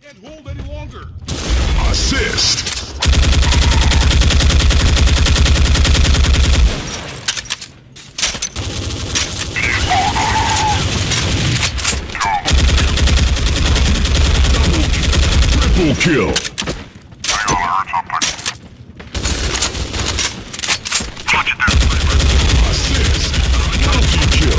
Can't hold any longer. Assist. Triple kill. Assist. Multi kill.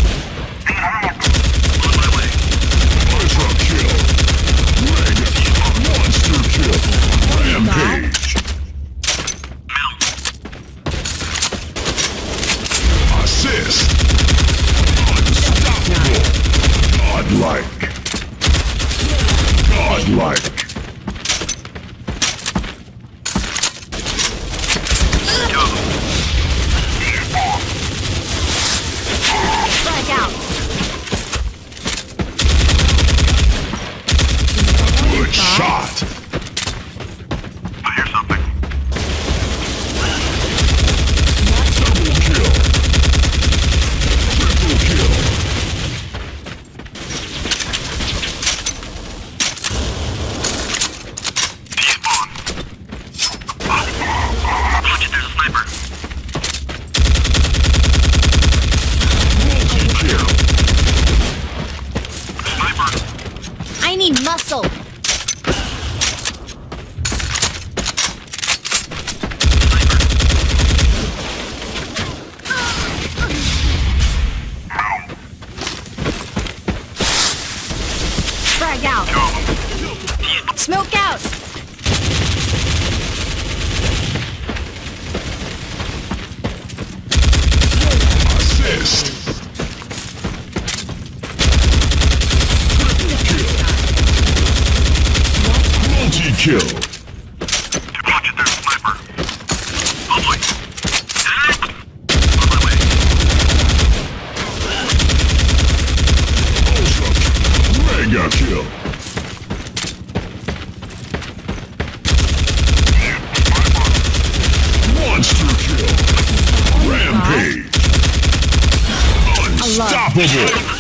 On my way. Ultra kill. Mega. Monster kill. Rampage. Mount. Assist. Unstoppable. Godlike. Godlike. Go. Strike out. Good shot. I hear something. Double kill. Triple kill. Despawn. Watch it, there's a sniper. Multi-kill. Sniper. I need muscle. Frag out. Go. Smoke out. Assist. Triple kill. Multi-kill. Watch it, there's a sniper. Oh boy. On my way. Ultra. Mega kill. Monster kill. Rampage. Unstoppable.